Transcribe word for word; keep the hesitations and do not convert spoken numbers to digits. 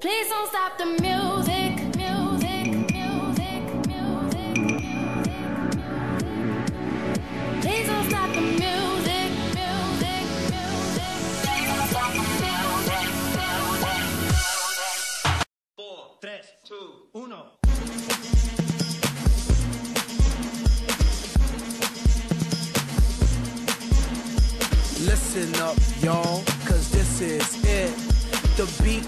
Please don't stop the music, music, music, music, music. Please don't stop the music, music, music. Please don't stop the music, music. Four, tres, two, uno. Listen up, y'all, cause this is it. The beat